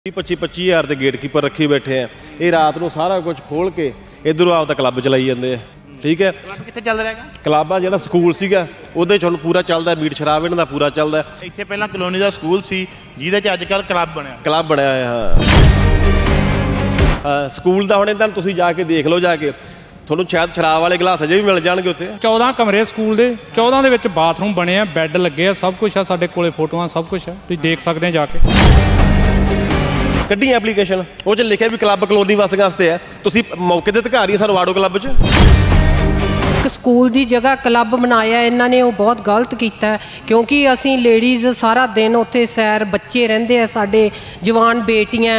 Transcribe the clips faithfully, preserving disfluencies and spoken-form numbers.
पच्ची पच्ची हज़ार के गेटकीपर रखी बैठे हैं। ये रात को सारा कुछ खोल के इधरों आपका क्लब चलाई जाते हैं। ठीक है, कित्थे चल रहा है क्लब आ जो स्कूल सीगा उहदे च हुण पूरा चलदा, मीट शराब इन्हां दा पूरा चलदा। इत्थे पहलां कलोनी दा स्कूल सी जिहदे च अजकल क्लब बनया क्लब बनया है। हाँ, स्कूल दा हुण इदां तुसीं जाके देख लो, जाके ਤੁਹਾਨੂੰ शायद शराब वाले गिलास अजे भी मिल जाएंगे उत्थे। चौदह कमरे स्कूल के चौदह के बाथरूम बने हैं, बैड लगे हैं, सब कुछ है साडे कोले, फोटोआं सब कुछ है, तुसीं देख सकते हैं जाके। कड्डी एप्लीकेशन वो च लिखिआ भी क्लब कलोनी वासियां वास्ते है, तुसीं मौके ते अधिकारी सानूं वाड़ो क्लब च। स्कूल की जगह क्लब बनाया इन्होंने, वो बहुत गलत किया क्योंकि असी लेडीज़ सारा दिन उत्थे सैर, बच्चे रहिंदे आ, साडे जवान बेटियां।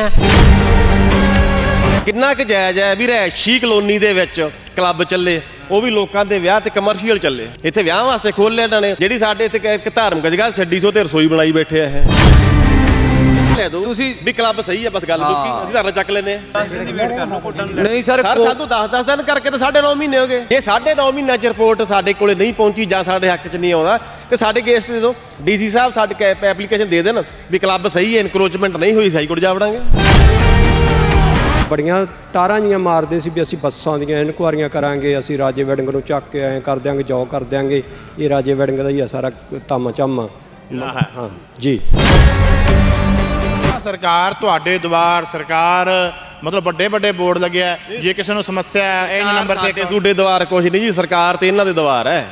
किन्ना क जायज़ है भी रहायशी कलोनी दे विच क्लब चले, वो भी लोगों के विआह ते कमर्शियल चले। इत्थे विआह वास्ते खोल लिया इन्होंने, जिहड़ी साडे इत्थे एक धार्मिक जगह छड्डी सौ ते रसोई बनाई बैठे है। ले दो तुसीं भी क्लब सही है, बस गल मुक्की, असीं धरना चक लैने नहीं सर सर सानूं दस दस दिन करके तो साढ़े नौ महीने हो गए। जे साढ़े नौ महीनों च रिपोर्ट साडे कोले नहीं पहुंची जां साडे हक च नहीं आउंदा ते साडे केस दे दो, डी सी साहब साडे एप्लीकेशन दे देन भी क्लब सही है, इनक्रोचमेंट नहीं हुई, हाई कोर्ट जा वड़ांगे। बड़ियां टारां जियां मारदे सी भी असीं बस्सां दियां इनकुआरियां करांगे, असीं राजे वड़िंग नूं चक के ऐ कर देंगे, जौ कर देंगे। ये राजे वड़िंग दा ही है सारा तामा झामा। हाँ जी, सरकार तुहाडे द्वार सरकार मतलब बड़े बड़े बोर्ड लगे है, जे किसी नूं समस्या है इन नंबर ते सूडे द्वार कुछ नहीं जी, सरकार ते इन्हां दे द्वार है।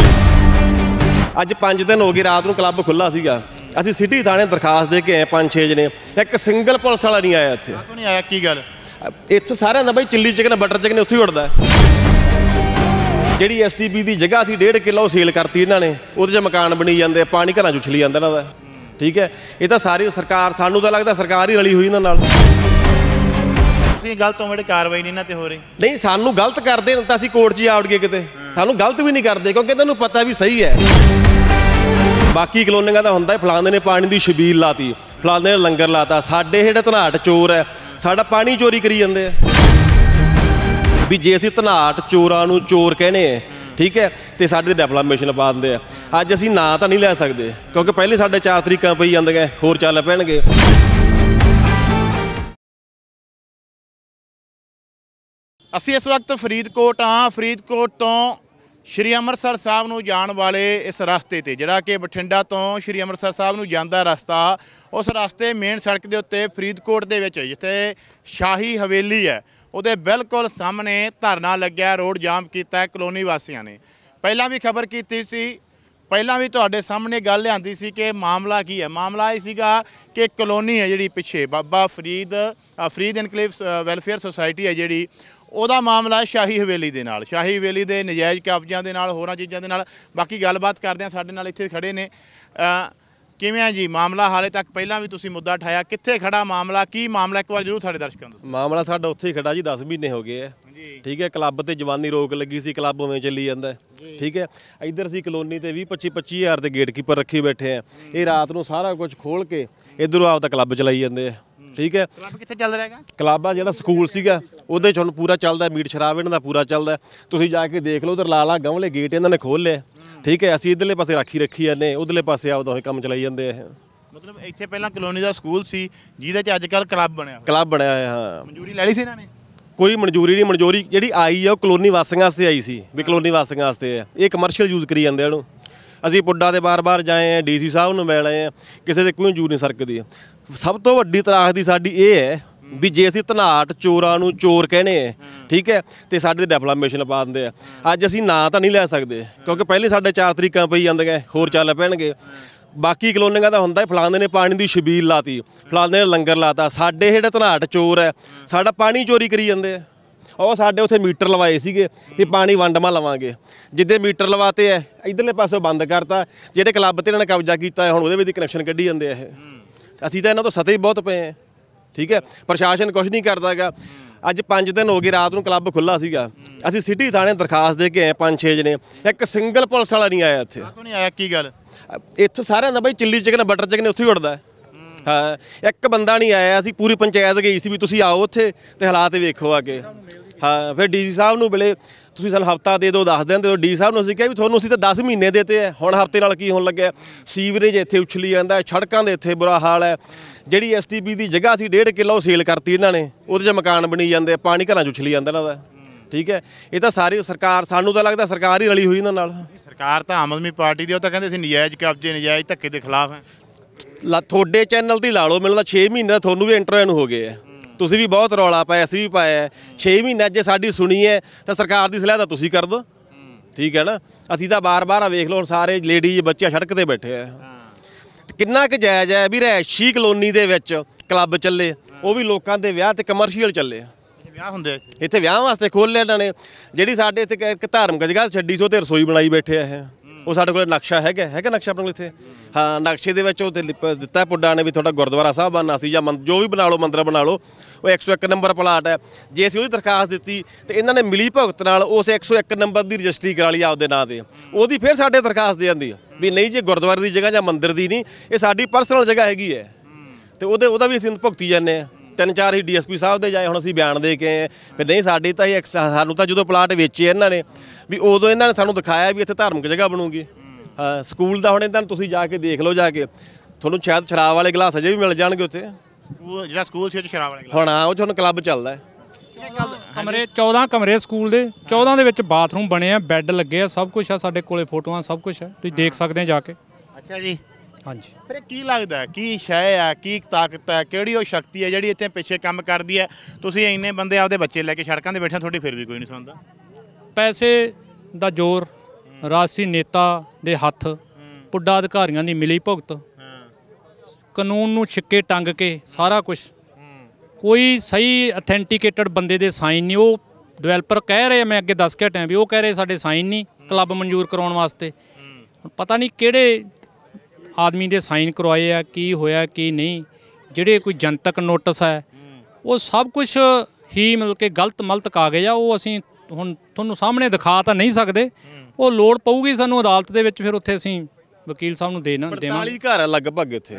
अज पांच दिन हो गए रात नूं क्लब खुला सीगा, असीं सिटी थाणे दरखास्त दे के आए पांच छे जने, एक सिंगल पुलिस वाला नहीं आया इत्थे। नहीं आया की गल इत्थों सारिਆਂ ਦਾ ਬਈ चिल्ली चिकन बटर चिकन उत्थे ही उड़दा। ਜਿਹੜੀ एस टी पी की जगह ਅਸੀਂ डेढ़ किलो सेल करती इन्होंने, ਉਹਦੇ 'ਚ मकान बनी जाते, पानी घरां 'ਚ उछली ਜਾਂਦਾ ਇਹਨਾਂ ਦਾ। ठीक है, ये तो सारी सरकार, सानू तो लगता सरकार ही रली हुई इन्हां नाल। ਤੁਸੀਂ गलत हो मेरी कार्रवाई नहीं ना ते हो रही नहीं, सानू गलत करते तो ਅਸੀਂ कोर्ट 'ਚ आउट गए किते, सानू गलत भी नहीं करते क्योंकि इन्हां नूं पता भी सही है। बाकी कलोनियां का हुंदा फलाने ने पानी की छबील लाती, फलाने ने लंगर लाता, साडे ਜਿਹੜੇ ਧਨਾਟ चोर है साडा पानी चोरी करी जाते हैं। भी जे असीं ਧਨਾਟ चोरां नूं चोर कहने, ठीक है, तो साडे डिप्लोमेशन पा दिंदे आ। अज असीं ना तो नहीं लै सकते क्योंकि पहले साडे चार तरीकां पई जांदियां, होर चल पैणगे। ਅਸੀਂ इस वक्त फरीदकोट हाँ, फरीदकोट तो श्री अमृतसर साहब नूं जाण वाले इस रास्ते ते, जिहड़ा कि बठिंडा तो श्री अमृतसर साहब नूं जांदा रास्ता, उस रास्ते मेन सड़क के उत्ते फरीदकोट दे विच जिथे शाही हवेली है उहदे बिल्कुल सामने धरना लग्या, रोड जाम किया कलोनी वासियों ने। पहलां भी खबर की सी, पहलां भी तुहाडे सामने गल लिआंदी सी कि मामला की है। मामला ये सीगा कि कलोनी है जिहड़ी पिछे Baba Farid Farid enclave welfare society है जिहड़ी, ਉਹਦਾ ਮਾਮਲਾ है शाही हवेली ਦੇ ਨਾਲ, शाही हवेली ਦੇ ਨਜਾਇਜ਼ ਕਬਜ਼ਿਆਂ ਦੇ ਨਾਲ, ਹੋਰਾਂ ਚੀਜ਼ਾਂ ਦੇ ਨਾਲ। ਬਾਕੀ ਗੱਲਬਾਤ ਕਰਦੇ ਆ, ਸਾਡੇ ਨਾਲ ਇੱਥੇ ਖੜੇ ਨੇ। ਕਿਵੇਂ ਆ ਜੀ ਮਾਮਲਾ? ਹਾਲੇ ਤੱਕ ਪਹਿਲਾਂ ਵੀ ਤੁਸੀਂ ਮੁੱਦਾ ਉਠਾਇਆ, ਕਿੱਥੇ ਖੜਾ ਮਾਮਲਾ, ਕੀ ਮਾਮਲਾ ਇੱਕ ਵਾਰ ਜ਼ਰੂਰ ਸਾਡੇ ਦਰਸ਼ਕਾਂ ਨੂੰ ਦੱਸੋ। ਮਾਮਲਾ ਸਾਡਾ ਉੱਥੇ ਹੀ ਖੜਾ ਜੀ, ਦਸ ਮਹੀਨੇ ਹੋ ਗਏ ਹੈ। ਠੀਕ ਹੈ, ਕਲੱਬ ਤੇ ਜਵਾਨੀ ਰੋਕ ਲੱਗੀ ਸੀ, ਕਲੱਬ ਉਵੇਂ ਚੱਲੀ ਜਾਂਦਾ। ਠੀਕ ਹੈ, ਇੱਧਰ ਅਸੀਂ ਕਲੋਨੀ ਤੇ ਵੀਹ ਪੱਚੀ ਪੱਚੀ ਹਜ਼ਾਰ ਦੇ ਗੇਟਕੀਪਰ ਰੱਖੇ ਬੈਠੇ ਆ। ਇਹ ਰਾਤ ਨੂੰ ਸਾਰਾ ਕੁਝ ਖੋਲ ਕੇ ਇੱਧਰੋਂ ਆਪਦਾ ਕਲੱਬ ਚਲਾਈ ਜਾਂਦੇ ਆ। ठीक है, क्लब कित्थे चल रहा है? क्लब आ जो स्कूल सीगा ਉਹਦੇ 'ਚ ਹੁਣ पूरा चलता, मीट शराब इन्हां दा पूरा चलता। तुसीं जाके देख लो, उधर लाला गमले गेट इन्होंने खोल लिया। ठीक है, असीं इधरले पासे राखी रखी जाने, उधरले पासे आपदा होए काम चलाई जाते हैं। मतलब इत्थे पहलां कलोनी दा स्कूल सी जिहदे च अजकल क्लब बनया क्लब बनया है। हाँ, मंजूरी लै ली सी इन्हां ने? कोई मंजूरी नहीं, मंजूरी जिहड़ी आई है वो कलोनी वासियां वास्ते आई सी, भी कलोनी वासियां वास्ते है। ये कमर्शियल यूज़ करी जाते हैं। ਅਸੀਂ ਪੁੱਡਾ ਦੇ ਬਾਰ-ਬਾਰ ਜਾਏ ਆ, ਡੀ ਸੀ ਸਾਹਿਬ ਨੂੰ ਮਿਲ ਆਏ ਆ, ਕਿਸੇ ਦੇ ਕੋਈ ਜੂਰ ਨਹੀਂ ਸਰਕਦੀ। ਸਭ ਤੋਂ ਵੱਡੀ ਤਰਾਸ ਦੀ ਸਾਡੀ ਇਹ ਹੈ ਵੀ ਜੇ ਅਸੀਂ ਧਨਾਟ ਚੋਰਾਂ ਨੂੰ ਚੋਰ ਕਹਿੰਦੇ, ਠੀਕ ਹੈ, ਤੇ ਸਾਡੇ ਡਿਪਲੋਮੇਸ਼ਨ ਪਾ ਦਿੰਦੇ ਆ। ਅੱਜ ਅਸੀਂ ਨਾਂ ਤਾਂ ਨਹੀਂ ਲੈ ਸਕਦੇ ਕਿਉਂਕਿ ਪਹਿਲੇ ਸਾਡੇ ਚਾਰ ਤਰੀਕਾਂ ਪਈ ਜਾਂਦੀਆਂ, ਹੋਰ ਚੱਲ ਪੈਣਗੇ। ਬਾਕੀ ਕਲੋਨੀਆਂ ਦਾ ਹੁੰਦਾ ਫਲਾਣੇ ਨੇ ਪਾਣੀ ਦੀ ਛਬੀਲ ਲਾਤੀ, ਫਲਾਣੇ ਨੇ ਲੰਗਰ ਲਾਤਾ, ਸਾਡੇ ਜਿਹੜੇ ਧਨਾਟ ਚੋਰ ਹੈ ਸਾਡਾ ਪਾਣੀ ਚੋਰੀ ਕਰੀ ਜਾਂਦੇ ਆ। ਉਹ ਸਾਡੇ ਉੱਥੇ ਮੀਟਰ ਲਵਾਏ ਸੀਗੇ ਵੀ ਪਾਣੀ ਵੰਡਮਾ ਲਵਾਂਗੇ, ਜਿੱਦੇ ਮੀਟਰ ਲਵਾਤੇ ਹੈ ਇੱਧਰਲੇ ਪਾਸੋਂ ਬੰਦ ਕਰਤਾ। ਜਿਹੜੇ ਕਲੱਬ 'ਤੇ ਇਹਨਾਂ ਨੇ ਕਬਜ਼ਾ ਕੀਤਾ ਹੈ ਹੁਣ ਉਹਦੇ ਵਿੱਚ ਕਨੈਕਸ਼ਨ ਕੱਢੀ ਜਾਂਦੇ ਆ ਇਹ। ਅਸੀਂ ਤਾਂ ਇਹਨਾਂ ਤੋਂ ਸਤੇ ਹੀ ਬਹੁਤ ਪਏ ਹਾਂ। ਠੀਕ ਹੈ, ਪ੍ਰਸ਼ਾਸਨ ਕੁਛ ਨਹੀਂ ਕਰਦਾ ਹੈਗਾ। ਅੱਜ ਪੰਜ ਦਿਨ ਹੋ ਗਏ ਰਾਤ ਨੂੰ ਕਲੱਬ ਖੁੱਲ੍ਹਾ ਸੀਗਾ, ਅਸੀਂ ਸਿਟੀ ਥਾਣੇ ਦਰਖਾਸਤ ਦੇ ਕੇ ਆਏ ਪੰਜ ਛੇ ਜਣੇ, ਇੱਕ ਸਿੰਗਲ ਪੁਲਿਸ ਵਾਲਾ ਨਹੀਂ ਆਇਆ ਇੱਥੇ। ਨਹੀਂ ਆਇਆ ਕੀ ਗੱਲ? ਇੱਥੋਂ ਸਾਰਿਆਂ ਦਾ ਬਈ चिल्ली चिकन बटर चिकन ਉੱਥੇ ਹੀ ਉੜਦਾ। ਹਾਂ, ਇੱਕ ਬੰਦਾ ਨਹੀਂ ਆਇਆ। ਅਸੀਂ ਪੂਰੀ ਪੰਚਾਇਤ ਗਈ ਸੀ ਵੀ ਤੁਸੀਂ ਆਓ ਉੱਥੇ ਤੇ ਹਾਲਾਤ ਵੇਖੋ ਆ ਕੇ। हाँ, फिर डी सी साहब नूं मिले, ਤੁਸੀਂ ਸਾਨੂੰ ਹਫਤਾ ਦੇ ਦਿਓ, ਦਸ ਦਿਨ ਦੇ ਦਿਓ। ਡੀ ਸਾਹਿਬ ਨੂੰ ਅਸੀਂ ਕਿਹਾ ਵੀ ਤੁਹਾਨੂੰ ਅਸੀਂ ਤਾਂ ਦਸ ਮਹੀਨੇ ਦੇਤੇ ਹੈ, ਹੁਣ ਹਫਤੇ ਨਾਲ ਕੀ ਹੋਣ ਲੱਗਿਆ। ਸੀਵਰੇਜ ਇੱਥੇ ਉਛਲੀ ਜਾਂਦਾ, ਸੜਕਾਂ ਦੇ ਇੱਥੇ ਬੁਰਾ ਹਾਲ ਹੈ। ਜਿਹੜੀ ਐਸ ਟੀ ਪੀ ਦੀ ਜਗ੍ਹਾ ਸੀ ਡੇਢ ਕਿੱਲਾ ਉਹ ਸੇਲ ਕਰਤੀ ਇਹਨਾਂ ਨੇ, ਉਹਦੇ 'ਚ ਮਕਾਨ ਬਣੀ ਜਾਂਦੇ, ਪਾਣੀ ਘਰਾਂ 'ਚ ਉਛਲੀ ਜਾਂਦਾ ਇਹਨਾਂ ਦਾ। ਠੀਕ ਹੈ, ਇਹ ਤਾਂ ਸਾਰੀ ਸਰਕਾਰ, ਸਾਨੂੰ ਤਾਂ ਲੱਗਦਾ ਸਰਕਾਰ ਹੀ ਰਲੀ ਹੋਈ ਇਹਨਾਂ ਨਾਲ। ਸਰਕਾਰ ਤਾਂ ਆਮ ਆਦਮੀ ਪਾਰਟੀ ਦੀ, ਉਹ ਤਾਂ ਕਹਿੰਦੇ ਸੀ ਨਜਾਇਜ਼ ਕਬਜ਼ੇ ਨਜਾਇਜ਼ ਧੱਕੇ ਦੇ ਖਿਲਾਫ ਹੈ। ਲਾ ਤੁਹਾਡੇ ਚੈਨਲ ਤੇ ਲਾ ਲਓ, ਮੈਨੂੰ ਤਾਂ ਛੇ ਮਹੀਨੇ ਦਾ ਤੁਹਾਨੂੰ ਵੀ ਇੰਟਰਵਿਊ ਨੂੰ ਹੋ ਗਏ ਆ, ਤੁਸੀਂ ਵੀ ਬਹੁਤ ਰੌਲਾ ਪਾਇਆ, ਅਸੀਂ ਵੀ ਪਾਇਆ। ਛੇ ਮਹੀਨੇ ਜੇ ਸਾਡੀ ਸੁਣੀ ਹੈ ਤਾਂ ਸਰਕਾਰ ਦੀ ਸਲਾਹ ਤਾਂ ਤੁਸੀਂ ਕਰ ਦਿਓ। ਠੀਕ ਹੈ ਨਾ, ਅਸੀਂ ਤਾਂ ਬਾਰ-ਬਾਰ ਵੇਖ ਲਓ, ਸਾਰੇ ਲੇਡੀਜ਼ ਬੱਚੇ ਸੜਕ ਤੇ ਬੈਠੇ ਆ। ਕਿੰਨਾ ਕੁ ਜਾਇਜ਼ ਹੈ ਵੀ ਰਿਹਾਇਸ਼ੀ ਕਲੋਨੀ ਦੇ ਵਿੱਚ ਕਲੱਬ ਚੱਲੇ, ਉਹ ਵੀ ਲੋਕਾਂ ਦੇ ਵਿਆਹ ਤੇ ਕਮਰਸ਼ੀਅਲ ਚੱਲੇ। ਵਿਆਹ ਹੁੰਦੇ ਇੱਥੇ ਵਿਆਹ ਵਾਸਤੇ ਖੋਲ੍ਹ ਇਹਨਾਂ ਨੇ। ਜਿਹੜੀ ਸਾਡੇ ਇੱਥੇ ਇੱਕ ਧਾਰਮਿਕ ਜਗ੍ਹਾ ਛੱਡੀ ਸੀ, ਉਹ ਤੇ ਰਸੋਈ ਬਣਾਈ ਬੈਠੇ ਆ ਇਹ। ਉਹ ਸਾਡੇ ਕੋਲ ਨਕਸ਼ਾ ਹੈਗਾ ਹੈਗਾ ਨਕਸ਼ਾ ਆਪਣੇ ਕੋਲ ਇੱਥੇ। ਹਾਂ, ਨਕਸ਼ੇ ਦੇ ਵਿੱਚ ਉਹ ਤੇ ਲਿਪ ਦਿੱਤਾ ਪੁੱਡਾ ਨੇ ਵੀ ਤੁਹਾਡਾ ਗੁਰਦੁਆਰਾ ਸਾਹਿਬ ਬਣਨਾ ਸੀ ਜਾਂ ਜੋ ਵੀ ਬਣਾ ਲਓ, ਮੰਦਰ ਬਣਾ ਲਓ। ਉਹ ਇੱਕ ਸੌ ਇੱਕ ਨੰਬਰ ਪਲਾਟ ਹੈ। ਜੇ ਅਸੀਂ ਉਹਦੀ ਦਰਖਾਸਤ ਦਿੱਤੀ ਤੇ ਇਹਨਾਂ ਨੇ ਮਿਲੀ ਭੁਗਤ ਨਾਲ ਉਸ ਇੱਕ ਸੌ ਇੱਕ ਨੰਬਰ ਦੀ ਰਜਿਸਟਰੀ ਕਰਾ ਲਈ ਆਪਦੇ ਨਾਂ ਤੇ, ਉਹਦੀ ਫਿਰ ਸਾਡੇ ਦਰਖਾਸਤ ਦੇ ਜਾਂਦੀ ਵੀ ਨਹੀਂ ਜੀ ਗੁਰਦੁਆਰੇ ਦੀ ਜਗ੍ਹਾ ਜਾਂ ਮੰਦਰ ਦੀ ਨਹੀਂ, ਇਹ ਸਾਡੀ ਪਰਸਨਲ ਜਗ੍ਹਾ ਹੈਗੀ ਹੈ। ਤੇ ਉਹਦੇ ਉਹਦਾ ਵੀ ਅਸੀਂ ਭੁਗਤੀ ਜਾਂਦੇ ਹਾਂ। ਤਿੰਨ ਚਾਰ ਹੀ ਡੀ ਐਸ ਪੀ ਸਾਹਿਬ ਦੇ ਜਾਏ, ਹੁਣ ਅਸੀਂ ਬਿਆਨ ਦੇ ਕੇ ਆਏ ਫਿਰ ਨਹੀਂ ਸਾਡੀ ਤਾਂ ਇਹ ਸਾਨੂੰ ਤਾਂ ਜਦੋਂ ਪਲਾਟ ਵੇਚੇ ਇਹਨਾਂ ਨੇ ਵੀ ਉਦੋਂ ਇਹਨਾਂ ਨੇ ਸਾਨੂੰ ਦਿਖਾਇਆ ਵੀ ਇੱਥੇ ਧਾਰਮਿਕ ਜਗ੍ਹਾ ਬਣੂਗੀ। ਹਾਂ, ਸਕੂਲ ਦਾ ਹੁਣ ਇਹਨਾਂ ਨੂੰ ਤੁਸੀਂ ਜਾ ਕੇ ਦੇਖ ਲਓ, ਜਾ ਕੇ ਤੁਹਾਨੂੰ ਸ਼ਾਇਦ ਸ਼ਰਾਬ ਵਾਲੇ ਗਲਾਸ ਅਜੇ ਵੀ ਮਿਲ ਜਾਣਗੇ ਉੱਥੇ। ਸਕੂਲ ਜਿਹੜਾ ਸਕੂਲ ਸੀ ਉਹ 'ਚ ਸ਼ਰਾਬ ਵਾਲੇ ਹੁਣ ਆ ਉਹ 'ਚ ਹੁਣ ਕਲੱਬ ਚੱਲਦਾ। ਕਮਰੇ ਚੌਦਾਂ ਕਮਰੇ ਸਕੂਲ ਦੇ, ਚੌਦਾਂ ਦੇ ਵਿੱਚ ਬਾਥਰੂਮ ਬਣੇ ਆ, ਬੈੱਡ ਲੱਗੇ ਆ, ਸਭ ਕੁਝ ਆ ਸਾਡੇ ਕੋਲੇ, ਫੋਟੋਆਂ ਸਭ ਕੁਝ ਆ, ਤੁਸੀਂ ਦੇਖ ਸਕਦੇ ਆ ਜਾ ਕੇ। ਅੱਛਾ ਜੀ, ਹਾਂਜੀ। ਫਿਰ ਇਹ ਕੀ ਲੱਗਦਾ, ਕੀ ਸ਼ੈ ਆ, ਕੀ ਤਾਕਤ ਹੈ, ਕਿਹੜੀ ਉਹ ਸ਼ਕਤੀ ਹੈ ਜਿਹੜੀ ਇੱਥੇ ਪਿੱਛੇ ਕੰਮ ਕਰਦੀ ਹੈ? ਤੁਸੀਂ ਇੰਨੇ ਬੰਦੇ ਆਪਦੇ ਬੱਚੇ ਲੈ ਕੇ ਸੜਕਾਂ 'ਤੇ ਬੈਠੇ, ਤੁਹਾਡੀ ਫਿਰ ਵੀ ਕੋਈ ਨਹੀਂ ਸੁਣਦਾ। ਪੈਸੇ ਦਾ ਜ਼ੋਰ, ਰਾਜਸੀ ਨੇਤਾ ਦੇ ਹੱਥ, ਪੁੱਡਾ ਅਧਿਕਾਰੀਆਂ ਦੀ ਮਿਲੀ ਭੁਗਤ, ਕਾਨੂੰਨ ਨੂੰ ਛਿੱਕੇ ਟੰਗ ਕੇ ਸਾਰਾ ਕੁਝ। ਕੋਈ ਸਹੀ ਅਥੈਂਟੀਕੇਟਡ ਬੰਦੇ ਦੇ ਸਾਈਨ ਨਹੀਂ। ਉਹ ਡਿਵੈਲਪਰ ਕਹਿ ਰਹੇ, ਮੈਂ ਅੱਗੇ ਦੱਸ ਕੇ ਹਟਿਆ ਵੀ ਉਹ ਕਹਿ ਰਹੇ ਸਾਡੇ ਸਾਈਨ ਨਹੀਂ ਕਲੱਬ ਮਨਜ਼ੂਰ ਕਰਾਉਣ ਵਾਸਤੇ। ਪਤਾ ਨਹੀਂ ਕਿਹੜੇ ਆਦਮੀ ਦੇ ਸਾਈਨ ਕਰਵਾਏ ਆ, ਕੀ ਹੋਇਆ ਕੀ ਨਹੀਂ। ਜਿਹੜੇ ਕੋਈ ਜਨਤਕ ਨੋਟਿਸ ਹੈ ਉਹ ਸਭ ਕੁਝ ਹੀ ਮਤਲਬ ਕਿ ਗਲਤ ਮਲਤ ਕਾਗਜ਼ ਆ। ਉਹ ਅਸੀਂ ਹੁਣ ਤੁਹਾਨੂੰ ਸਾਹਮਣੇ ਦਿਖਾ ਤਾਂ ਨਹੀਂ ਸਕਦੇ। ਉਹ ਲੋੜ ਪਊਗੀ ਸਾਨੂੰ ਅਦਾਲਤ ਦੇ ਵਿੱਚ, ਫਿਰ ਉੱਥੇ ਅਸੀਂ ਵਕੀਲ ਸਾਹਿਬ ਨੂੰ ਦੇਣਾ ਦੇਵਾਂਗੇ। ਪੰਤਾਲੀ ਘਰ ਆ ਲਗਭਗ ਇੱਥੇ,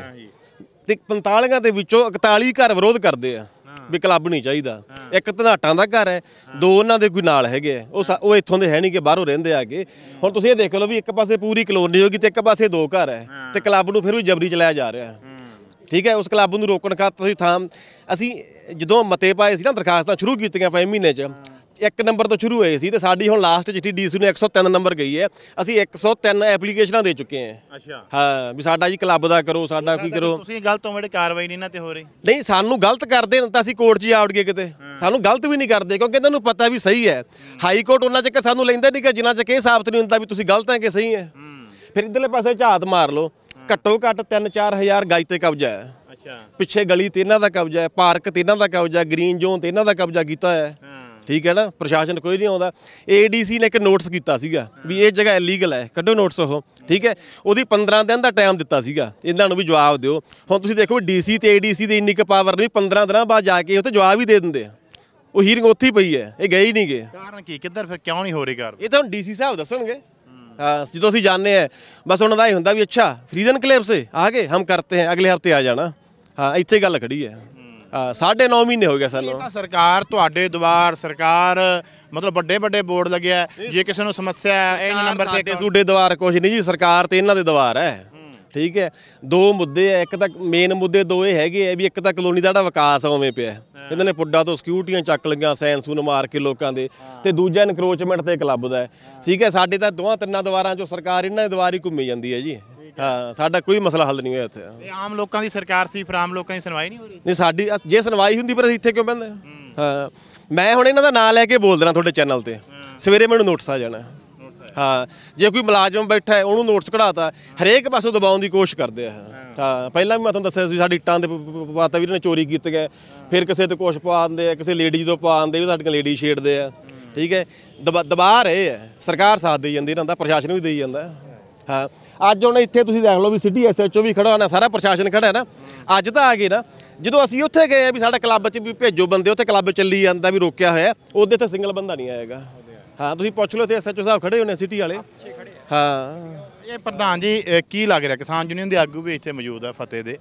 ਤੇ ਪੰਤਾਲੀਆਂ ਦੇ ਵਿੱਚੋਂ ਇਕਤਾਲੀ ਘਰ ਵਿਰੋਧ ਕਰਦੇ ਆ ਵੀ ਕਲੱਬ ਨਹੀਂ ਚਾਹੀਦਾ। ਇੱਕ ਧਨਾਟਾਂ ਦਾ ਘਰ ਹੈ, ਦੋ ਉਹਨਾਂ ਦੇ ਕੋਈ ਨਾਲ ਹੈਗੇ ਆ, ਉਹ ਉਹ ਇੱਥੋਂ ਦੇ ਹੈ ਨਹੀਂ ਕਿ ਬਾਹਰੋਂ ਰਹਿੰਦੇ ਆਗੇ। ਹੁਣ ਤੁਸੀਂ ਇਹ ਦੇਖ ਲਓ ਵੀ ਇੱਕ ਪਾਸੇ ਪੂਰੀ ਕਲੋਨੀ ਹੋਗੀ ਤੇ ਇੱਕ ਪਾਸੇ ਦੋ ਘਰ ਹੈ, ਤੇ ਕਲੱਬ ਨੂੰ ਫਿਰ ਵੀ ਜਬਰੀ ਚਲਾਇਆ ਜਾ ਰਿਹਾ। ਠੀਕ ਹੈ, ਉਸ ਕਲੱਬ ਨੂੰ ਰੋਕਣ ਖਾਤਰ ਤੁਸੀਂ ਥਾਂ, ਅਸੀਂ ਜਦੋਂ ਮਤੇ ਪਾਏ ਸੀ ਨਾ, ਦਰਖਾਸਤਾਂ ਸ਼ੁਰੂ ਕੀਤੀਆਂ ਪੰਜ ਮਹੀਨੇ 'ਚ, ਇੱਕ ਨੰਬਰ ਤੋਂ ਸ਼ੁਰੂ ਹੋਏ ਸੀ ਤੇ ਸਾਡੀ ਹੁਣ ਲਾਸਟ ਚਿੱਠੀ ਡੀ ਸੀ ਨੂੰ ਇੱਕ ਸੌ ਤਿੰਨ ਨੰਬਰ ਗਈ ਹੈ। ਅਸੀਂ ਇੱਕ ਸੌ ਤਿੰਨ ਐਪਲੀਕੇਸ਼ਨਾਂ ਦੇ ਚੁੱਕੇ ਹਾਂ। ਅੱਛਾ, ਹਾਂ, ਵੀ ਸਾਡਾ ਜੀ ਕਲੱਬ ਦਾ ਕਰੋ, ਸਾਡਾ ਕੀ ਕਰੋ। ਤੁਸੀਂ ਗਲਤ ਹੋ, ਮੇਰੇ ਕਾਰਵਾਈ ਨਹੀਂ ਨਾ ਤੇ ਹੋ ਰਹੀ। ਨਹੀਂ, ਸਾਨੂੰ ਗਲਤ ਕਰਦੇ ਤਾਂ ਅਸੀਂ ਕੋਰਟ 'ਚ ਆਉਟ ਗਏ ਕਿਤੇ, ਸਾਨੂੰ ਗਲਤ ਵੀ ਨਹੀਂ ਕਰਦੇ ਕਿਉਂਕਿ ਇਹਨਾਂ ਨੂੰ ਪਤਾ ਵੀ ਸਹੀ ਹੈ। ਹਾਈ ਕੋਰਟ ਉਹਨਾਂ ਚੱਕ ਸਾਨੂੰ ਲੈਂਦਾ ਨਹੀਂ ਕਿ ਜਿੰਨਾ ਚੱਕ ਇਹ ਸਾਬਤ ਨਹੀਂ ਹੁੰਦਾ ਵੀ ਤੁਸੀਂ ਗਲਤ ਹੈ ਕਿ ਸਹੀ ਹੈ। ਫਿਰ ਇੱਧਰਲੇ ਪਾਸੇ ਝਾਤ ਮਾਰ ਲਓ, ਘੱਟੋ ਘੱਟ ਤਿੰਨ ਚਾਰ ਹਜ਼ਾਰ ਗਜ ਤੇ ਕਬਜ਼ਾ ਹੈ। ਅੱਛਾ, ਪਿੱਛੇ ਗਲੀ ਤੇ ਇਹਨਾਂ ਦਾ ਕਬਜ਼ਾ ਹੈ, ਪਾਰਕ ਤੇ ਇਹਨਾਂ ਦਾ ਕਬਜ਼ਾ, ਗ੍ਰੀਨ ਜ਼ੋਨ ਤੇ ਇਹਨਾਂ ਦਾ ਕਬਜ਼ਾ ਕੀਤਾ ਹੈ। ਠੀਕ ਹੈ ਨਾ, ਪ੍ਰਸ਼ਾਸਨ ਕੋਈ ਨਹੀਂ ਆਉਂਦਾ। ਏ ਡੀ ਸੀ ਨੇ ਇੱਕ ਨੋਟਿਸ ਕੀਤਾ ਸੀਗਾ ਵੀ ਇਹ ਜਗ੍ਹਾ ਇਲੀਗਲ ਹੈ, ਕੱਢੋ ਨੋਟਿਸ ਉਹ। ਠੀਕ ਹੈ, ਉਹਦੀ ਪੰਦਰਾਂ ਦਿਨ ਦਾ ਟਾਈਮ ਦਿੱਤਾ ਸੀਗਾ ਇਹਨਾਂ ਨੂੰ ਵੀ ਜਵਾਬ ਦਿਓ। ਹੁਣ ਤੁਸੀਂ ਦੇਖੋ ਡੀ ਸੀ ਤੇ ਏ ਡੀ ਸੀ ਦੀ ਇੰਨੀ ਕੁ ਪਾਵਰ ਨਹੀਂ, ਪੰਦਰਾਂ ਦਿਨਾਂ ਬਾਅਦ ਜਾ ਕੇ ਉੱਥੇ ਜਵਾਬ ਹੀ ਦੇ ਦਿੰਦੇ ਆ। ਉਹ ਹੀਰਿੰਗ ਉੱਥੇ ਹੀ ਪਈ ਹੈ, ਇਹ ਗਏ ਹੀ ਨਹੀਂ ਗਏ। ਕਾਰਨ ਕੀ, ਕਿੱਧਰ ਫਿਰ ਕਿਉਂ ਨਹੀਂ ਹੋ ਰਹੀ ਕਾਰਵਾਈ? ਇਹ ਤਾਂ ਹੁਣ ਡੀ ਸੀ ਸਾਹਿਬ ਦੱਸਣਗੇ। ਹਾਂ, ਜਦੋਂ ਅਸੀਂ ਜਾਣਦੇ ਹਾਂ ਬਸ ਉਹਨਾਂ ਦਾ ਇਹ ਹੁੰਦਾ ਵੀ ਅੱਛਾ ਫਰੀਜ਼ਨ ਕਲੇਬ ਸੇ ਆ ਗਏ, ਹਮ ਕਰਤੇ हैं, ਅਗਲੇ ਹਫਤੇ ਆ ਜਾਣਾ। ਹਾਂ, ਇੱਥੇ ਗੱਲ ਖੜੀ ਹੈ। ਹਾਂ, ਸਾਢੇ ਨੌ ਮਹੀਨੇ ਹੋ ਗਏ ਸਾਨੂੰ। ਤਾਂ ਸਰਕਾਰ ਤੁਹਾਡੇ ਦੁਆਰ, ਸਰਕਾਰ ਮਤਲਬ ਵੱਡੇ ਵੱਡੇ ਬੋਰਡ ਲੱਗਿਆ, ਜੇ ਕਿਸੇ ਨੂੰ ਸਮੱਸਿਆ ਹੈ ਇਹ ਨੰਬਰ ਤੇ। ਸਾਡੇ ਸੂਡੇ ਦੁਆਰ ਕੁਛ ਨਹੀਂ ਜੀ, ਸਰਕਾਰ ਤੇ ਇਹਨਾਂ ਦੇ ਦੁਆਰ ਹੈ। ਠੀਕ ਹੈ, ਦੋ ਮੁੱਦੇ ਹੈ, ਇੱਕ ਤਾਂ ਮੇਨ ਮੁੱਦੇ ਦੋ ਇਹ ਹੈਗੇ ਆ ਵੀ ਇੱਕ ਤਾਂ ਕਲੋਨੀ ਦਾ ਜਿਹੜਾ ਵਿਕਾਸ ਉਵੇਂ ਪਿਆ, ਇਹਨਾਂ ਨੇ ਪੁੱਡਾ ਤੋਂ ਸਿਕਿਉਰਟੀਆਂ ਚੱਕ ਲਈਆਂ ਸੈਨ ਸੂਨ ਮਾਰ ਕੇ ਲੋਕਾਂ ਦੇ, ਤੇ ਦੂਜਾ ਇਨਕਰੋਚਮੈਂਟ ਤੇ ਕਲੱਬ ਦਾ। ਠੀਕ ਹੈ, ਸਾਡੇ ਤਾਂ ਦੋਹਾਂ ਤਿੰਨਾਂ ਦੁਆਰਾਂ 'ਚੋਂ ਸਰਕਾਰ ਇਹਨਾਂ ਦੇ ਦੁਆਰ ਹੀ ਘੁੰਮੀ ਜਾਂਦੀ ਹੈ ਜੀ। ਹਾਂ, ਸਾਡਾ ਕੋਈ ਮਸਲਾ ਹੱਲ ਨਹੀਂ ਹੋਇਆ ਇੱਥੇ। ਇਹ ਆਮ ਲੋਕਾਂ ਦੀ ਸਰਕਾਰ ਸੀ, ਫਿਰ ਆਮ ਲੋਕਾਂ ਦੀ ਸੁਣਵਾਈ ਨਹੀਂ ਹੋ ਰਹੀ। ਨਹੀਂ, ਸਾਡੀ ਜੇ ਸੁਣਵਾਈ ਹੁੰਦੀ ਪਰ ਅਸੀਂ ਇੱਥੇ ਕਿਉਂ ਬਹਿੰਦੇ? ਹਾਂ, ਮੈਂ ਹੁਣ ਇਹਨਾਂ ਦਾ ਨਾਂ ਲੈ ਕੇ ਬੋਲ ਦੇਣਾ ਤੁਹਾਡੇ ਚੈਨਲ ਤੇ, ਸਵੇਰੇ ਮੈਨੂੰ ਨੋਟਿਸ ਆ ਜਾਣਾ। ਹਾਂ, ਜੇ ਕੋਈ ਮੁਲਾਜ਼ਮ ਬੈਠਾ ਹੈ ਉਹਨੂੰ ਨੋਟਿਸ ਕਢਾਤਾ, ਹਰੇਕ ਪਾਸੋਂ ਦਬਾਉਣ ਦੀ ਕੋਸ਼ਿਸ਼ ਕਰਦੇ ਆ। ਹਾਂ, ਪਹਿਲਾਂ ਵੀ ਮੈਂ ਤੁਹਾਨੂੰ ਦੱਸਿਆ ਸੀ ਸਾਡੀ ਇੱਟਾਂ ਦੇ ਪਾਤਾ ਵੀ ਇਹਨਾਂ ਨੇ ਚੋਰੀ ਕੀਤੇ ਗਏ, ਫਿਰ ਕਿਸੇ ਤੇ ਕੁਛ ਪਾ ਦਿੰਦੇ ਆ, ਕਿਸੇ ਲੇਡੀ ਤੋਂ ਪਾ ਦਿੰਦੇ ਵੀ ਸਾਡੀਆਂ ਲੇਡੀ ਛੇੜਦੇ ਆ। ਠੀਕ ਹੈ, ਦਬਾ ਦਬਾ ਰਹੇ ਆ, ਸਰਕਾਰ ਸਾਥ ਦੇਈ ਜਾਂਦੀ ਇਹਨਾਂ ਦਾ, ਪ੍ਰਸ਼ਾਸਨ ਵੀ ਦੇਈ ਜਾਂਦਾ। ਹਾਂ, ਅੱਜ ਹੁਣ ਇੱਥੇ ਤੁਸੀਂ ਦੇਖ ਲਓ ਵੀ ਸਿਟੀ ਐਸ ਐਚ ਓ ਵੀ ਖੜਾ ਹੋਣਾ, ਸਾਰਾ ਪ੍ਰਸ਼ਾਸਨ ਖੜਾ ਹੈ ਨਾ। ਅੱਜ ਤਾਂ ਆ ਗਏ ਨਾ, ਜਦੋਂ ਅਸੀਂ ਉੱਥੇ ਗਏ ਵੀ ਸਾਡਾ ਕਲੱਬ 'ਚ ਵੀ ਭੇਜੋ ਬੰਦੇ, ਉੱਥੇ ਕਲੱਬ ਚੱਲੀ ਜਾਂਦਾ ਵੀ ਰੋਕਿਆ ਹੋਇਆ, ਉਹਦੇ ਤੇ ਸਿੰਗਲ ਬੰਦਾ ਨਹੀਂ ਆਏਗਾ। ਹਾਂ, ਤੁਸੀਂ ਪੁੱਛ ਲਓ ਇੱਥੇ ਐਸ ਐਚ ਓ ਸਾਹਿਬ ਖੜੇ ਹੋਣੇ ਸਿਟੀ ਵਾਲੇ। ਹਾਂ, ਇਹ ਪ੍ਰਧਾਨ ਜੀ ਕੀ ਲੱਗ ਰਿਹਾ, ਕਿਸਾਨ ਯੂਨੀਅਨ ਦੇ ਆਗੂ ਵੀ ਇੱਥੇ ਮੌਜੂਦ ਆ ਫਤਿਹ ਦੇ,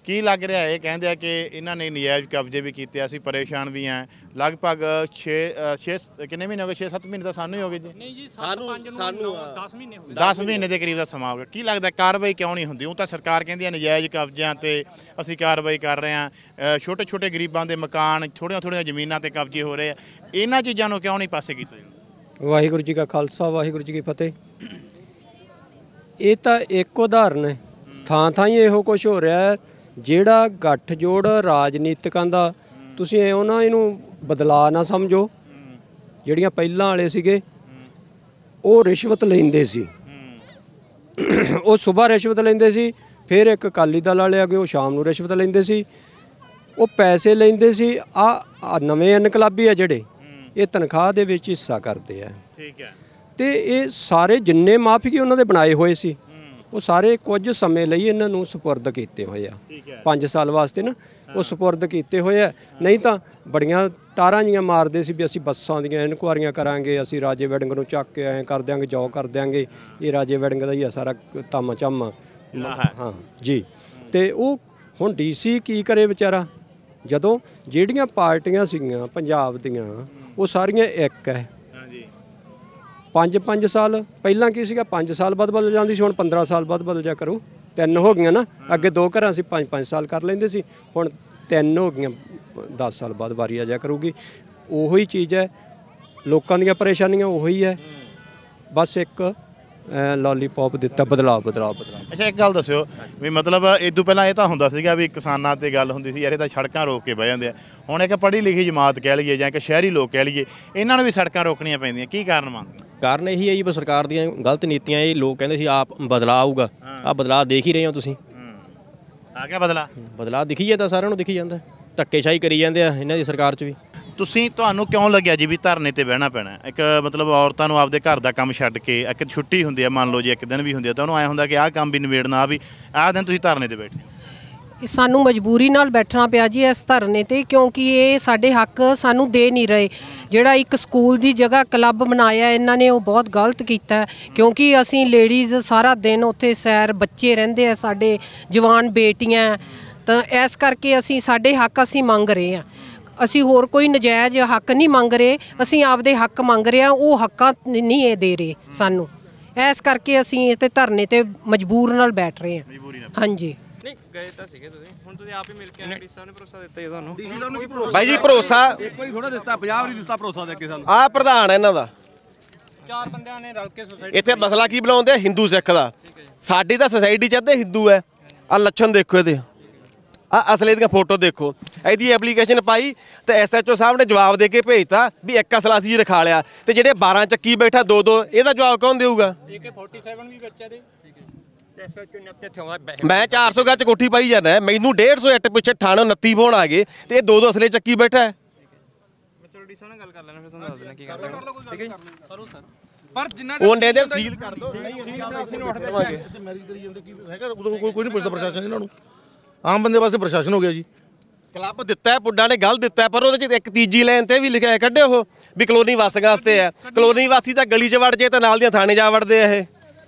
ਕੀ ਲੱਗ ਰਿਹਾ ਇਹ ਕਹਿੰਦੇ ਆ ਕਿ ਇਹਨਾਂ ਨੇ ਨਜਾਇਜ਼ ਕਬਜ਼ੇ ਵੀ ਕੀਤੇ, ਅਸੀਂ ਪਰੇਸ਼ਾਨ ਵੀ ਹਾਂ। ਲਗਭਗ ਛੇ ਛੇ ਕਿੰਨੇ ਮਹੀਨੇ ਹੋ ਗਏ? ਛੇ ਸੱਤ ਮਹੀਨੇ ਤਾਂ ਸਾਨੂੰ ਹੀ ਹੋ ਗਏ ਜੀ। ਨਹੀਂ ਜੀ ਸਾਨੂੰ ਸਾਨੂੰ ਦਸ ਮਹੀਨੇ ਹੋ ਗਏ। ਦਸ ਮਹੀਨੇ ਦੇ ਕਰੀਬ ਦਾ ਸਮਾਂ ਹੋ ਗਿਆ। ਕੀ ਲੱਗਦਾ ਕਾਰਵਾਈ ਕਿਉਂ ਨਹੀਂ ਹੁੰਦੀ? ਉਹ ਤਾਂ ਸਰਕਾਰ ਕਹਿੰਦੀ ਹੈ ਨਜਾਇਜ਼ ਕਬਜ਼ਿਆਂ ਤੇ ਅਸੀਂ ਕਾਰਵਾਈ ਕਰ ਰਹੇ ਹਾਂ, ਛੋਟੇ ਛੋਟੇ ਗਰੀਬਾਂ ਦੇ ਮਕਾਨ, ਥੋੜ੍ਹੀਆਂ ਥੋੜ੍ਹੀਆਂ ਜ਼ਮੀਨਾਂ ਤੇ ਕਬਜ਼ੇ ਹੋ ਰਹੇ ਆ, ਇਹਨਾਂ ਚੀਜ਼ਾਂ ਨੂੰ ਕਿਉਂ ਨਹੀਂ ਪਾਸੇ ਕੀਤਾ ਜਾਂਦਾ? ਵਾਹਿਗੁਰੂ ਜੀ ਕਾ ਖਾਲਸਾ ਵਾਹਿਗੁਰੂ ਜੀ ਕੀ ਫਤਿਹ। ਇਹ ਤਾਂ ਇੱਕ ਉਦਾਹਰਨ ਹੈ, ਥਾਂ ਥਾਂ ਹੀ ਇਹੋ ਕੁਝ ਹੋ ਰਿਹਾ ਹੈ। ਜਿਹੜਾ ਗੱਠਜੋੜ ਰਾਜਨੀਤਿਕਾਂ ਦਾ, ਤੁਸੀਂ ਇਉਂ ਨਾ ਇਹਨੂੰ ਬਦਲਾ ਨਾ ਸਮਝੋ। ਜਿਹੜੀਆਂ ਪਹਿਲਾਂ ਵਾਲੇ ਸੀਗੇ ਉਹ ਰਿਸ਼ਵਤ ਲੈਂਦੇ ਸੀ, ਉਹ ਸਵੇਰ ਰਿਸ਼ਵਤ ਲੈਂਦੇ ਸੀ, ਫਿਰ ਇੱਕ ਅਕਾਲੀ ਦਲ ਵਾਲੇ ਆ ਗਏ ਉਹ ਸ਼ਾਮ ਨੂੰ ਰਿਸ਼ਵਤ ਲੈਂਦੇ ਸੀ, ਉਹ ਪੈਸੇ ਲੈਂਦੇ ਸੀ। ਆ ਨਵੇਂ ਇਨਕਲਾਬੀ ਆ ਜਿਹੜੇ ਇਹ ਤਨਖਾਹ ਦੇ ਵਿੱਚ ਹਿੱਸਾ ਕਰਦੇ ਆ। ਠੀਕ ਹੈ। ਤੇ ਇਹ ਸਾਰੇ ਜਿੰਨੇ ਮਾਫੀਏ ਉਹਨਾਂ ਦੇ ਬਣਾਏ ਹੋਏ ਸੀ ਉਹ ਸਾਰੇ ਕੁਝ ਸਮੇਂ ਲਈ ਇਹਨਾਂ ਨੂੰ ਸਪੁਰਦ ਕੀਤੇ ਹੋਏ ਆ, ਪੰਜ ਸਾਲ ਵਾਸਤੇ ਨਾ ਉਹ ਸਪੁਰਦ ਕੀਤੇ ਹੋਏ ਆ। ਨਹੀਂ ਤਾਂ ਬੜੀਆਂ ਤਾਰਾਂ ਜੀਆਂ ਮਾਰਦੇ ਸੀ ਵੀ ਅਸੀਂ ਬੱਸਾਂ ਦੀਆਂ ਇਨਕੁਆਰੀਆਂ ਕਰਾਂਗੇ, ਅਸੀਂ ਰਾਜੇ ਵੜਿੰਗ ਨੂੰ ਚੱਕ ਕੇ ਐਂ ਕਰ ਦਿਆਂਗੇ, ਜੋ ਕਰ ਦਿਆਂਗੇ। ਇਹ ਰਾਜੇ ਵੜਿੰਗ ਦਾ ਹੀ ਆ ਸਾਰਾ ਤਾਮਾ ਝਾਮਾ। ਹਾਂ ਜੀ। ਤੇ ਉਹ ਹੁਣ ਡੀਸੀ ਕੀ ਕਰੇ ਵਿਚਾਰਾ, ਜਦੋਂ ਜਿਹੜੀਆਂ ਪਾਰਟੀਆਂ ਸੀਗੀਆਂ ਪੰਜਾਬ ਦੀਆਂ ਉਹ ਸਾਰੀਆਂ ਇੱਕ ਹੈ। ਪੰਜ ਪੰਜ ਸਾਲ ਪਹਿਲਾਂ ਕੀ ਸੀਗਾ, ਪੰਜ ਸਾਲ ਬਾਅਦ ਬਦਲ ਜਾਂਦੀ ਸੀ, ਹੁਣ ਪੰਦਰਾਂ ਸਾਲ ਬਾਅਦ ਬਦਲ ਜਾ ਕਰੋ। ਤਿੰਨ ਹੋ ਗਈਆਂ ਨਾ, ਅੱਗੇ ਦੋ ਘਰਾਂ ਸੀ ਪੰਜ ਪੰਜ ਸਾਲ ਕਰ ਲੈਂਦੇ ਸੀ, ਹੁਣ ਤਿੰਨ ਹੋ ਗਈਆਂ, ਦਸ ਸਾਲ ਬਾਅਦ ਵਾਰੀ ਆ ਜਾ ਕਰੂਗੀ। ਉਹੀ ਚੀਜ਼ ਹੈ, ਲੋਕਾਂ ਦੀਆਂ ਪਰੇਸ਼ਾਨੀਆਂ ਉਹੀ ਹੈ, ਬਸ ਇੱਕ ਲੋਲੀਪੌਪ ਦਿੱਤਾ, ਬਦਲਾਅ ਬਦਲਾਅ ਬਦਲਾਅ। ਅੱਛਾ ਇੱਕ ਗੱਲ ਦੱਸਿਓ ਵੀ ਮਤਲਬ ਇਹ ਤੋਂ ਪਹਿਲਾਂ ਇਹ ਤਾਂ ਹੁੰਦਾ ਸੀਗਾ ਵੀ ਕਿਸਾਨਾਂ ਤੇ ਗੱਲ ਹੁੰਦੀ ਸੀ ਯਾਰ ਇਹ ਤਾਂ ਸੜਕਾਂ ਰੋਕ ਕੇ ਬਹਿ ਜਾਂਦੇ ਆ, ਹੁਣ ਇੱਕ ਪੜ੍ਹੀ ਲਿਖੀ ਜਮਾਤ ਕਹਿ ਲਈਏ ਜਾਂ ਇੱਕ ਸ਼ਹਿਰੀ ਲੋਕ ਕਹਿ ਲਈਏ, ਇਹਨਾਂ ਨੂੰ ਵੀ ਸੜਕਾਂ ਰੋਕਣੀਆਂ ਪੈਂਦੀਆਂ, ਕੀ ਕਾਰਨ ਮੰਨਦੇ? ਕਾਰਨ ਇਹੀ ਹੈ ਜੀ ਬਸ ਸਰਕਾਰ ਦੀਆਂ ਗਲਤ ਨੀਤੀਆਂ। ਇਹ ਲੋਕ ਕਹਿੰਦੇ ਸੀ ਆਪ ਬਦਲਾਅ ਆਊਗਾ, ਆਹ ਬਦਲਾਅ ਦੇਖ ਹੀ ਰਹੇ ਹੋ ਤੁਸੀਂ। ਆ ਗਿਆ ਬਦਲਾ? ਬਦਲਾਅ ਦਿਖੀ ਜਾਂਦਾ, ਸਾਰਿਆਂ ਨੂੰ ਦਿਖੀ ਜਾਂਦਾ। ਧੱਕੇਸ਼ਾਹੀ ਕਰੀ ਜਾਂਦੇ ਆ ਇਹਨਾਂ ਦੀ ਸਰਕਾਰ 'ਚ ਵੀ। ਤੁਸੀਂ ਤੁਹਾਨੂੰ ਕਿਉਂ ਲੱਗਿਆ ਜੀ ਵੀ ਧਰਨੇ ਤੇ ਬਹਿਣਾ ਪੈਣਾ? ਇੱਕ ਮਤਲਬ ਔਰਤਾਂ ਨੂੰ ਆਪਦੇ ਘਰ ਦਾ ਕੰਮ ਛੱਡ ਕੇ ਇੱਕ ਛੁੱਟੀ ਹੁੰਦੀ ਹੈ, ਮੰਨ ਲਓ ਜੀ ਇੱਕ ਦਿਨ ਵੀ ਹੁੰਦੀ ਹੈ, ਤਾਂ ਉਹਨੂੰ ਐਂ ਹੁੰਦਾ ਕਿ ਆਹ ਕੰਮ ਵੀ ਨਿਬੇੜਨਾ, ਵੀ ਆਹ ਦਿਨ ਤੁਸੀਂ ਧਰਨੇ ਤੇ ਬੈਠੇ। ਸਾਨੂੰ ਮਜਬੂਰੀ ਨਾਲ ਬੈਠਣਾ ਪਿਆ ਜੀ ਇਸ ਧਰਨੇ ਤੇ, ਕਿਉਂਕਿ ਇਹ ਸਾਡੇ ਹੱਕ ਸਾਨੂੰ ਦੇ ਨਹੀਂ ਰਹੇ। ਜਿਹੜਾ ਇੱਕ ਸਕੂਲ ਦੀ ਜਗ੍ਹਾ ਕਲੱਬ ਬਣਾਇਆ ਇਹਨਾਂ ਨੇ ਉਹ ਬਹੁਤ ਗਲਤ ਕੀਤਾ, ਕਿਉਂਕਿ ਅਸੀਂ ਲੇਡੀਜ਼ ਸਾਰਾ ਦਿਨ ਉੱਥੇ ਸੈਰ, ਬੱਚੇ ਰਹਿੰਦੇ ਆ ਸਾਡੇ, ਜਵਾਨ ਬੇਟੀਆਂ, ਤਾਂ ਇਸ ਕਰਕੇ ਅਸੀਂ ਸਾਡੇ ਹੱਕ ਅਸੀਂ ਮੰਗ ਰਹੇ ਹਾਂ। ਅਸੀਂ ਹੋਰ ਕੋਈ ਨਜਾਇਜ਼ ਹੱਕ ਨਹੀਂ ਮੰਗ ਰਹੇ, ਅਸੀਂ ਆਪਦੇ ਹੱਕ ਮੰਗ ਰਹੇ ਹਾਂ, ਉਹ ਹੱਕਾਂ ਨਹੀਂ ਇਹ ਦੇ ਰਹੇ ਸਾਨੂੰ। ਇਸ ਕਰਕੇ ਅਸੀਂ ਇਹ ਤੇ ਧਰਨੇ ਤੇ ਮਜਬੂਰ ਨਾਲ ਬੈਠ ਰਹੇ ਹਾਂ। ਹਾਂਜੀ ਨਹੀਂ ਗਏ ਤਾਂ ਸੀਗੇ ਤੁਸੀਂ, ਹੁਣ ਤੁਸੀਂ ਆਪ ਹੀ ਮਿਲ ਕੇ ਡੀਸੀ ਸਾਹਿਬ ਨੇ ਭਰੋਸਾ ਦਿੱਤਾ ਜੀ ਤੁਹਾਨੂੰ। ਬਾਈ ਜੀ ਭਰੋਸਾ ਇੱਕ ਵਾਰੀ ਥੋੜਾ ਦਿੱਤਾ, ਪੰਜਾਬ ਨਹੀਂ ਦਿੱਤਾ ਭਰੋਸਾ ਦੇ ਕੇ ਸਾਨੂੰ। ਆਹ ਪ੍ਰਧਾਨ ਇਹਨਾਂ ਦਾ, ਚਾਰ ਬੰਦਿਆਂ ਨੇ ਰਲ ਕੇ ਸੁਸਾਇਟੀ ਇੱਥੇ ਮਸਲਾ ਕੀ ਬਣਾਉਂਦੇ ਆ, ਹਿੰਦੂ ਸਿੱਖ ਦਾ। ਸਾਡੀ ਤਾਂ ਸੁਸਾਇਟੀ ਚ ਅੱਧੇ ਹਿੰਦੂ ਹੈ। ਆਹ ਲੱਛਣ ਦੇਖੋ ਇਹਦੇ, ਆਹ ਅਸਲੇ ਦੀਆਂ ਫੋਟੋ ਦੇਖੋ। ਇਹਦੀ ਐਪਲੀਕੇਸ਼ਨ ਪਾਈ ਤੇ ਐਸ ਐਚ ਓ ਸਾਹਿਬ ਨੇ ਜਵਾਬ ਦੇ ਕੇ ਭੇਜਤਾ ਵੀ ਇੱਕ ਅਸਲਾ ਸੀ ਰਖਾ ਲਿਆ, ਤੇ ਜਿਹੜੇ ਬਾਰਾਂ ਚੱਕੀ ਬੈਠਾ ਦੋ ਦੋ, ਇਹਦਾ ਜਵਾਬ ਕੌਣ ਦੇਊਗਾ? ਏ ਕੇ ਸੈਂਤਾਲੀ ਵੀ ਬੱਚਾ ਦੇ। ਮੈਂ ਚਾਰ ਸੌ ਗੱਜ ਕੋਠੀ ਪਾਈ ਜਾਂਦਾ, ਮੈਨੂੰ ਡੇਢ ਸੌ ਇੱਟ ਪਿੱਛੇ ਅਠਾਨਵੇਂ ਉਨੱਤੀ ਫੋਨ ਆ ਗਏ, ਤੇ ਇਹ ਦੋ ਦੋ ਅਸਲੇ ਚੱਕੀ ਬੈਠਾ ਹੈ। ਚਲੋ ਡੀਸੀ ਨਾਲ ਗੱਲ ਕਰ ਲੈਣਾ, ਫਿਰ ਤੁਹਾਨੂੰ ਦੱਸ ਦੇਣਾ ਕੀ ਕਰ ਲੈਣਾ। ਠੀਕ ਹੈ ਜੀ, ਕਰੋ ਸਰ। ਪਰ ਜਿੰਨਾ ਉਹਨੇ ਦੇ ਸੀਲ ਕਰ ਦੋ। ਮੈਰਿਜ ਕਰੀ ਜਾਂਦੇ ਕੀ ਹੈਗਾ, ਉਦੋਂ ਕੋਈ ਕੋਈ ਨਹੀਂ ਪੁੱਛਦਾ ਪ੍ਰਸ਼ਾਸਨ ਇਹਨਾਂ ਨੂੰ, ਆਮ ਬੰਦੇ ਵਾਸਤੇ ਪ੍ਰਸ਼ਾਸਨ ਹੋ ਗਿਆ ਜੀ। ਕਲੱਬ ਦਿੱਤਾ ਪੁੱਡਾ ਨੇ, ਗੱਲ ਦਿੱਤਾ, ਪਰ ਉਹਦੇ ਚ ਇੱਕ ਤੀਜੀ ਲਾਈਨ ਤੇ ਵੀ ਲਿਖਿਆ ਕੱਢੇ ਉਹ ਵੀ ਕਲੋਨੀ ਵਾਸੀਆਂ ਵਾਸਤੇ ਹੈ। ਕਲੋਨੀ ਵਾਸੀ ਤਾਂ ਗਲੀ 'ਚ ਵੜ ਜੇ ਤਾਂ ਨਾਲ ਦੀਆਂ ਥਾਣੇ ਜਾ ਵੜਦੇ ਆ। ਇਹ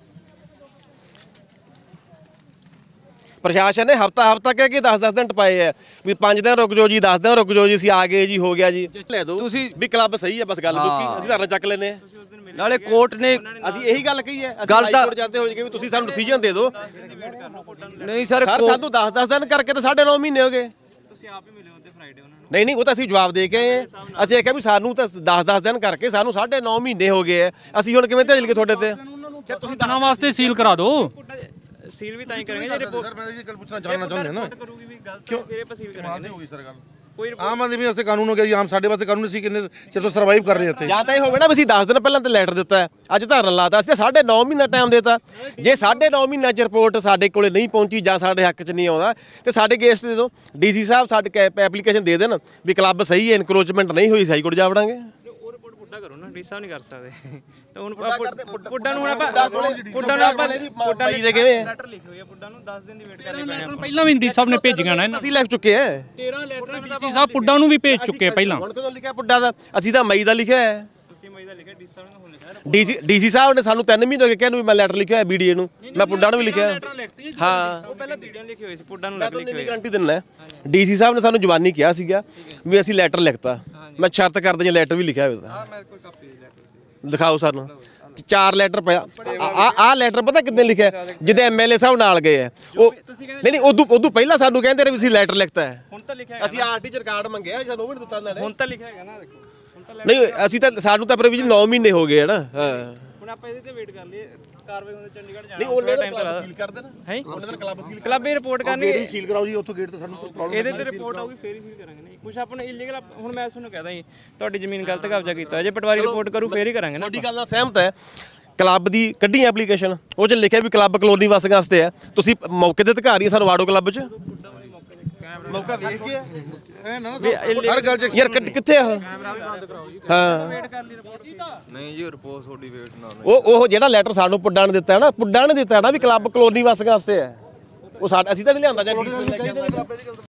ਪ੍ਰਸ਼ਾਸਨ ਨੇ ਹਫਤਾ ਹਫਤਾ ਕਹਿ ਕੇ ਦਸ ਦਸ ਦਿਨ ਟਪਾਏ ਆ ਵੀ ਪੰਜ ਦਿਨ ਰੁਕ ਜਾਓ ਜੀ, ਦਸ ਦਿਨ ਰੁਕ ਜਾਓ ਜੀ, ਅਸੀਂ ਆ ਗਏ ਜੀ, ਹੋ ਗਿਆ ਜੀ। ਲੈ ਦੋ ਤੁਸੀਂ ਵੀ ਕਲੱਬ ਸਹੀ ਹੈ, ਬਸ ਗੱਲ ਮੁੱਕੀ, ਅਸੀਂ ਧਰਨਾ ਚੱਕ ਲੈਨੇ ਆ। ਨਾਲੇ ਕੋਰਟ ਨੇ ਅਸੀਂ ਇਹੀ ਗੱਲ ਕਹੀ ਹੈ, ਅਸੀਂ ਹਾਈ ਕੋਰਟ ਜਾਂਦੇ ਹੋ ਜੀ ਵੀ ਤੁਸੀਂ ਸਾਨੂੰ ਡਿਸੀਜਨ ਦੇ ਦਿਓ। ਨਹੀਂ ਸਰ, ਸਰ ਸਾਨੂੰ ਦਸ ਦਸ ਦਿਨ ਕਰਕੇ ਤਾਂ ਸਾਢੇ ਨੌ ਮਹੀਨੇ ਹੋ ਗਏ। ਤੁਸੀਂ ਆਪ ਹੀ ਮਿਲੇ ਉਹਦੇ ਫਰਾਈਡੇ ਉਹਨਾਂ ਨੂੰ। ਨਹੀਂ ਨਹੀਂ, ਉਹ ਤਾਂ ਅਸੀਂ ਜਵਾਬ ਦੇ ਕੇ ਆਏ ਆ। ਅਸੀਂ ਇਹ ਕਿਹਾ ਵੀ ਸਾਨੂੰ ਤਾਂ ਦਸ ਦਸ ਦਿਨ ਕਰਕੇ ਸਾਨੂੰ ਸਾਢੇ ਨੌ ਮਹੀਨੇ ਹੋ ਗਏ ਆ, ਅਸੀਂ ਹੁਣ ਕਿਵੇਂ ਢਿੱਲ ਕੇ ਤੁਹਾਡੇ ਤੇ? ਤੁਸੀਂ ਦਿਨਾਂ ਵਾਸਤੇ ਸੀਲ ਕਰਾ ਦਿਓ। ਸੀਲ ਵੀ ਤਾਂ ਹੀ ਕਰਾਂਗੇ ਜਿਹੜੇ ਸਰ ਮੈਂ ਇਹ ਗੱਲ ਪੁੱਛਣਾ ਚਾਹਣਾ ਚਾਹੁੰਦੇ ਨਾ, ਕਰੂਗੀ ਵੀ ਗਲਤ ਹੈ, ਫਿਰ ਆਪਾਂ ਸੀਲ ਕਰਾਂਗੇ। ਹੋਈ ਸਰ ਗੱਲ ਕੋਈ ਆਮ ਆਦਮੀ ਵਾਸਤੇ ਕਾਨੂੰਨ ਹੋ ਗਿਆ ਜੀ, ਆਮ ਸਾਡੇ ਵਾਸਤੇ ਕਾਨੂੰਨ ਸੀ, ਕਿੰਨੇ ਚਿਰ ਤੋਂ ਸਰਵਾਈਵ ਕਰ ਰਹੇ ਇੱਥੇ। ਜਾਂ ਤਾਂ ਇਹ ਹੋਵੇ ਨਾ ਵੀ ਅਸੀਂ ਦਸ ਦਿਨ ਪਹਿਲਾਂ ਤੇ ਲੈਟਰ ਦਿੱਤਾ ਹੈ, ਅੱਜ ਧਰਨਾ ਲਾਤਾ, ਅਸੀਂ ਸਾਢੇ ਨੌ ਮਹੀਨਾ ਟਾਈਮ ਦੇਤਾ। ਜੇ ਸਾਢੇ ਨੌ ਮਹੀਨਾ ਚ ਰਿਪੋਰਟ ਸਾਡੇ ਕੋਲੇ ਨਹੀਂ ਪਹੁੰਚੀ ਜਾਂ ਸਾਡੇ ਹੱਕ 'ਚ ਨਹੀਂ ਆਉਂਦਾ ਤੇ ਸਾਡੇ ਕੇਸ ਦੇ ਦਿਓ, ਡੀਸੀ ਸਾਹਿਬ ਸਾਡੇ ਐਪਲੀਕੇਸ਼ਨ ਦੇ ਦੇਣ ਵੀ ਕਲੱਬ ਸਹੀ ਹੈ, ਇਨਕਰੋਚਮੈਂਟ ਨਹੀਂ ਹੋਈ, ਹਾਈ ਕੋਰਟ ਜਾ ਵੜਾਂਗੇ। ਉਹ ਰਿਪੋਰਟ ਪੁੱਡਾ ਕਰੋ ਨਾ, ਡੀਸੀ ਸਾਹਿਬ ਨਹੀਂ ਕਰ ਸਕਦੇ। ਤਾਂ ਹੁਣ ਪੁੱਡਾ ਨੂੰ ਆਪਾਂ ਪੁੱਡਾ ਨੂੰ ਆਪਾਂ ਪੁੱਡਾ ਦੇ ਕਿਵੇਂ ਲੈਟਰ ਲਿਖੇ ਹੋਏ ਆ, ਪੁੱਡਾ ਨੂੰ ਦਸ ਦਿਨ ਦੀ ਵੇਟ ਕਰਨੀ ਪੈਣੀ ਆਪਾਂ। ਪਹਿਲਾਂ ਵੀ ਡੀਸੀ ਸਾਹਿਬ ਨੇ ਭੇਜੀਆਂ ਨਾ, ਅਸੀਂ ਲਿਖ ਚੁੱਕੇ ਆ ਤੇਰਾਂ ਲੈਟਰ ਡੀਸੀ ਸਾਹਿਬ ਪੁੱਡਾ ਨੂੰ ਵੀ ਭੇਜ ਚੁੱਕੇ ਪਹਿਲਾਂ। ਹੁਣ ਕਦੋਂ ਲਿਖਿਆ ਪੁੱਡਾ ਦਾ? ਅਸੀਂ ਤਾਂ ਮਈ ਦਾ ਲਿਖਿਆ ਹੈ। ਡੀਸੀ ਮਈ ਦਾ ਲਿਖਿਆ ਡੀਸੀ ਸਾਹਿਬ ਨੇ ਹੁਣ ਲਿਖਿਆ ਡੀਸੀ ਡੀਸੀ ਸਾਹਿਬ ਨੇ ਸਾਨੂੰ ਤਿੰਨ ਮਹੀਨੇ ਹੋ ਗਏ ਕਹਿੰਦੇ ਵੀ ਮੈਂ ਲੈਟਰ ਲਿਖਿਆ ਹੈ ਬੀਡੀਏ ਨੂੰ, ਮੈਂ ਪੁੱਡਾ ਨੂੰ ਵੀ ਲਿਖਿਆ ਹਾਂ। ਉਹ ਪਹਿਲਾਂ ਵੀਡੀਓ ਲਿਖੀ ਹੋਈ ਸੀ ਪੁੱਡਾ ਨੂੰ ਮੈਂ ਲੱਗ ਤੁਹਾਨੂੰ ਇੰਨੀ ਗਾਰੰਟੀ ਦਿੰਦਾ ਡੀਸੀ ਸਾਹਿਬ ਨੇ ਸਾਨੂੰ ਜ਼ਬਾਨੀ ਕਿਹਾ ਸੀਗਾ ਵੀ ਅਸੀਂ ਲੈਟਰ ਲਿਖਤਾ, ਮੈਂ ਸ਼ਰਤ ਕਰਦਾ ਜੇ ਲੈਟਰ ਵੀ ਲਿਖਿਆ ਹੋਵੇ ਤਾਂ ਮੈਂ ਕੋਈ ਕਾਪੀ ਲੈ ਦਿਖਾਓ ਸਾਨੂੰ। ਚਾਰ ਲੈਟਰ ਪਿਆ ਆ ਆ ਲੈਟਰ ਪਤਾ ਕਿੰਨੇ ਲਿਖਿਆ ਜਿਹਦੇ ਐਮਐਲਏ ਸਾਹਿਬ ਨਾਲ ਗਏ ਆ ਉਹ ਨਹੀਂ ਨਹੀਂ ਉਦੋਂ ਉਦੋਂ ਪਹਿਲਾਂ ਸਾਨੂੰ ਕਹਿੰਦੇ ਰਹੇ ਵੀ ਅਸੀਂ ਲੈਟਰ ਲਿਖਤਾ ਹੈ, ਹੁਣ ਤਾਂ ਲਿਖਿਆ ਅਸੀਂ ਆਰਟੀ ਚ ਰਿਕਾਰਡ ਮੰਗਿਆ ਸਾਨੂੰ ਉਹ ਵੀ ਦਿੱਤਾ ਉਹਨਾਂ ਨੇ। ਹੁਣ ਤਾਂ ਲਿਖਿਆ ਹੈਗਾ ਨਾ ਦੇਖੋ ਹੁਣ ਤਾਂ ਨਹੀਂ ਅਸੀਂ ਤਾਂ ਸਾਨੂੰ ਤਾਂ ਪ੍ਰੋਵੀਜ਼ਨ ਨੌ ਮਹੀਨੇ ਹੋ ਗਏ ਹਨ ਹਾਂ। ਹੁਣ ਆਪਾਂ ਇਹਦੇ ਤੇ ਵੇਟ ਕਰ ਲਈਏ ਕਾਰਵਾਈ ਹੁੰਦੇ ਚੰਡੀਗੜ੍ਹ ਜਾਣਾ ਨਹੀਂ ਉਹਨੇ ਤਾਂ ਕਲੱਬ ਸੀਲ ਕਰ ਦੇਣਾ ਹੈ ਉਹਨੇ ਤਾਂ ਕਲੱਬ ਸੀਲ ਕਲੱਬ ਹੀ ਰਿਪੋਰਟ ਕਰਨੀ ਗੇਟ ਸੀਲ ਕਰਾਓ ਜੀ, ਉੱਥੋਂ ਗੇਟ ਤੇ ਸਾਨੂੰ ਪ੍ਰੋਬਲਮ ਇਹਦੇ ਤੇ ਰਿਪੋਰਟ ਆਊਗੀ ਫੇਰ ਹੀ ਸੀਲ ਕਰਾਂਗੇ। ਨਹੀਂ ਕੁਝ ਆਪਣਾ ਇਲੀਗਲ ਹੁਣ ਮੈਂ ਤੁਹਾਨੂੰ ਕਹਦਾ ਜੀ ਤੁਹਾਡੀ ਜ਼ਮੀਨ ਗਲਤ ਕਬਜ਼ਾ ਕੀਤਾ ਜੇ ਪਟਵਾਰੀ ਰਿਪੋਰਟ ਕਰੂ ਫੇਰ ਹੀ ਕਰਾਂਗੇ ਨਾ। ਤੁਹਾਡੀ ਗੱਲ ਨਾਲ ਸਹਿਮਤ ਹੈ। ਕਲੱਬ ਦੀ ਕੱਢੀ ਐਪਲੀਕੇਸ਼ਨ ਉਹ 'ਚ ਲਿਖਿਆ ਵੀ ਕਲੱਬ ਕਲੋਨੀ ਵਾਸੀਆਂ ਵਾਸਤੇ ਹੈ, ਤੁਸੀਂ ਮੌਕੇ ਦੇ ਅਧਿਕਾਰੀ ਸਾਨੂੰ ਵਾੜੋ ਕਲੱਬ 'ਚ ਮੌਕਾ ਵੇਖ ਕੇ ਹਰ ਗੱਲ ਚ ਯਾਰ ਕਿ- ਕਿੱਥੇ ਆ ਉਹ? ਹਾਂ ਨਹੀਂ ਜੀ ਰਿਪੋਰਟ ਤੁਹਾਡੀ ਵੇਟ ਨਾ ਉਹ ਉਹ ਜਿਹੜਾ ਲੈਟਰ ਸਾਨੂੰ ਪੁੱਡਾ ਨੇ ਦਿੱਤਾ ਹੈ ਨਾ ਪੁੱਡਾ ਨੇ ਦਿੱਤਾ ਹੈ ਨਾ ਵੀ ਕਲੱਬ ਕਲੋਨੀ ਵਾਸੀਆਂ ਵਾਸਤੇ ਹੈ, ਉਹ ਸਾਡਾ ਅਸੀਂ ਤਾਂ ਨਹੀਂ ਲਿਆਂਦਾ ਜਾਂ